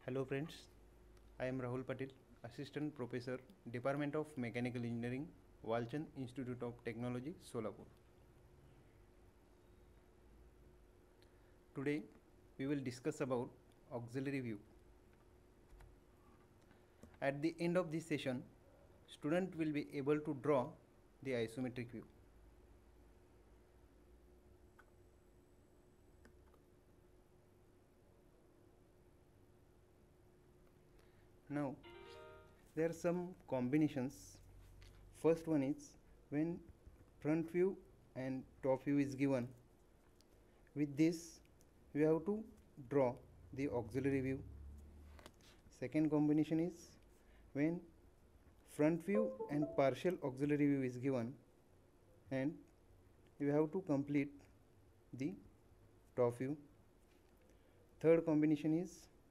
Hello friends, I am R.B.Patil, Assistant Professor, Department of Mechanical Engineering, Walchand Institute of Technology, Solapur. Today we will discuss about auxiliary view. At the end of this session, student will be able to draw the isometric view. Now there are some combinations. First one is when front view and top view is given. With this we have to draw the auxiliary view. Second combination is when front view and partial auxiliary view is given and you have to complete the top view. Third combination is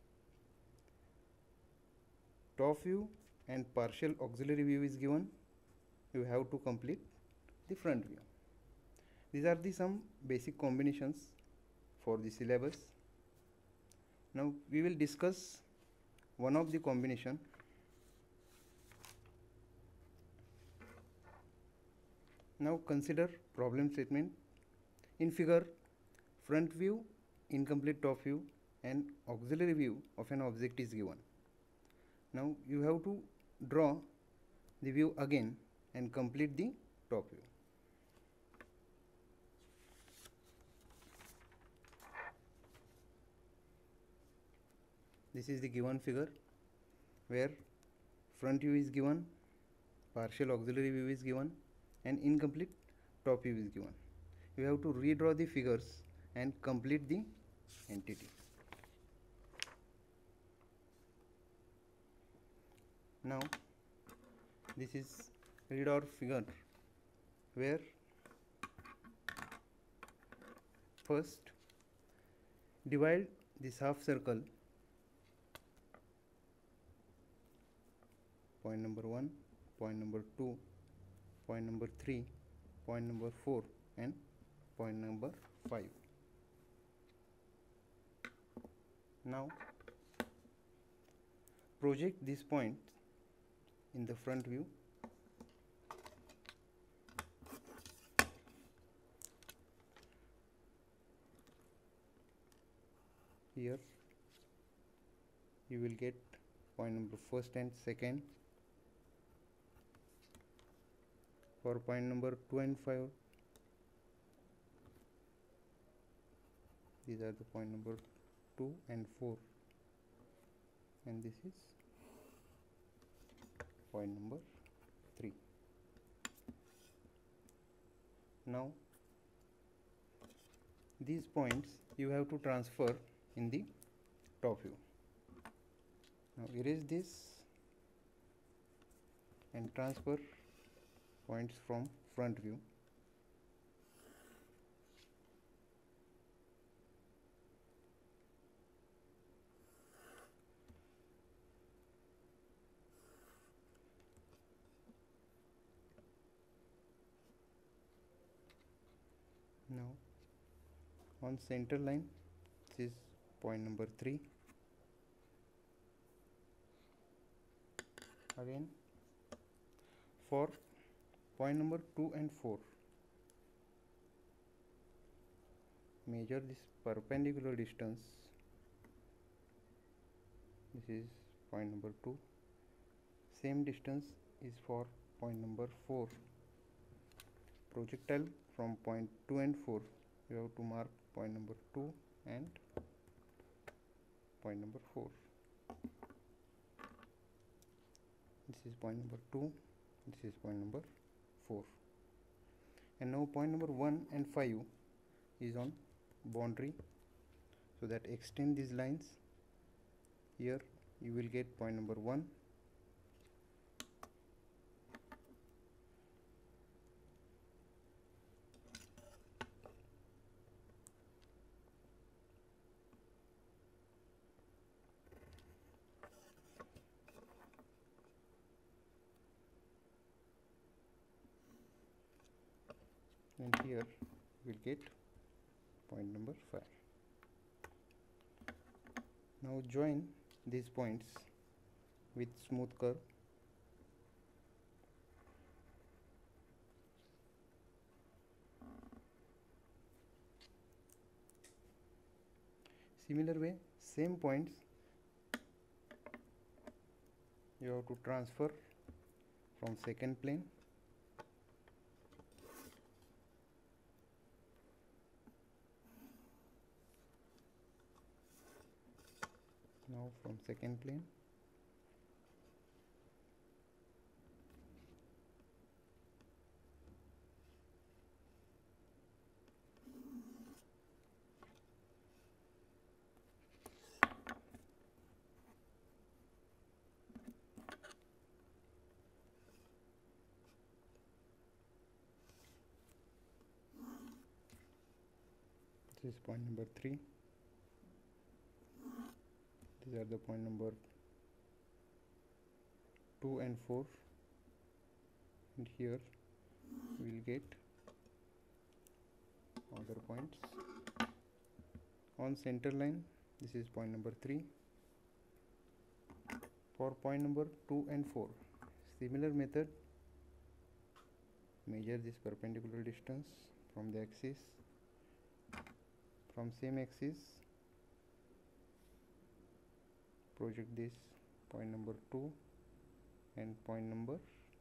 top view and partial auxiliary view is given, you have to complete the front view. These are the some basic combinations for the syllabus. Now we will discuss one of the combination. Now consider problem statement. In figure, front view, incomplete top view and auxiliary view of an object is given. Now you have to draw the view again and complete the top view. This is the given figure where front view is given, partial auxiliary view is given and incomplete top view is given. You have to redraw the figures and complete the entity. Now this is redraw figure where first divide this half circle, point number 1, point number 2, point number 3, point number 4 and point number 5. Now project these points in the front view. Here you will get point number first and second. For point number 2 and 5, these are the point number 2 and 4 and this is point number 3. Now these points you have to transfer in the top view. Now erase this and transfer points from front view. Now on center line, this is point number 3. Again for point number 2 and 4, measure this perpendicular distance. This is point number 2. Same distance is for point number 4. Projectile from point 2 and 4, you have to mark point number 2 and point number 4. This is point number 2, this is point number 4. And now point number 1 and 5 is on boundary, so that extend these lines. Here you will get point number 1, and here we will get point number 5. Now join these points with smooth curve. Similar way, same points you have to transfer from second plane. Now from second plane this is point number 3. These are the point number 2 and 4, and here we will get other points on center line. This is point number 3. For point number 2 and 4, similar method, measure this perpendicular distance from the axis, from same axis project this point number 2 and point number,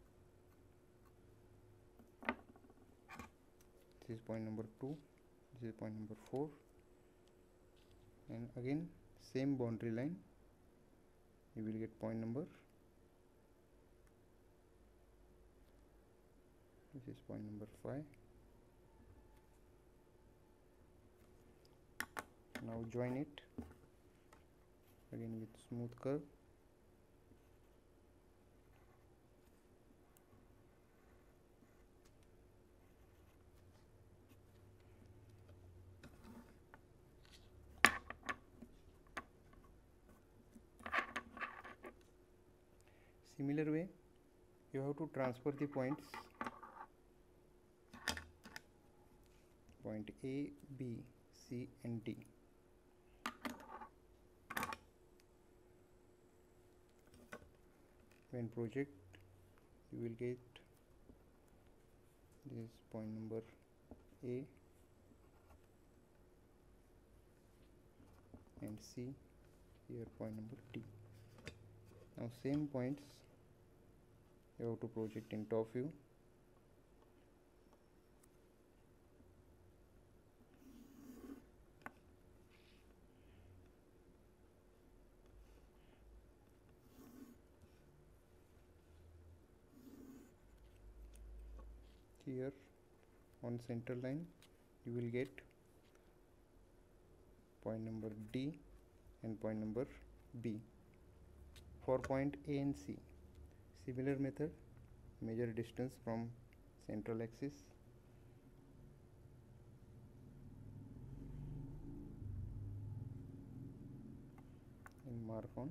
this is point number 2, this is point number 4, and again same boundary line you will get point number, this is point number 5. Now join it again with smooth curve. Similar way, you have to transfer the points point A, B, C and D. When project, you will get this point number A and C, here point number D. Now same points you have to project in top view. Here on center line you will get point number D and point number B. For point A and C, similar method, measure distance from central axis, and mark on.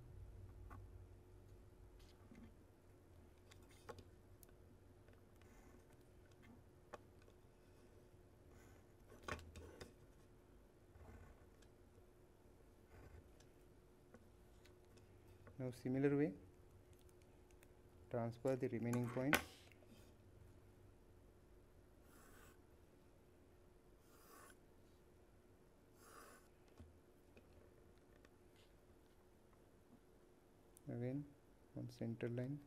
Now similar way, transfer the remaining points. Again on center line.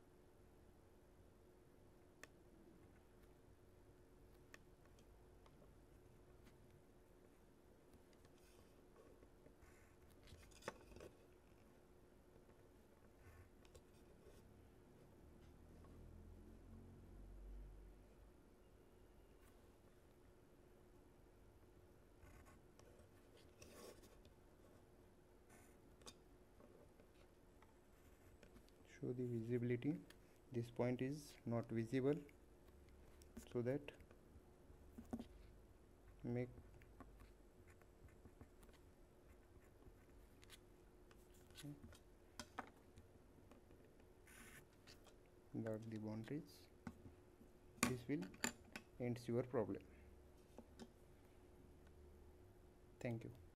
Show the visibility. This point is not visible, so that make dot the boundaries. This will ends your problem. Thank you.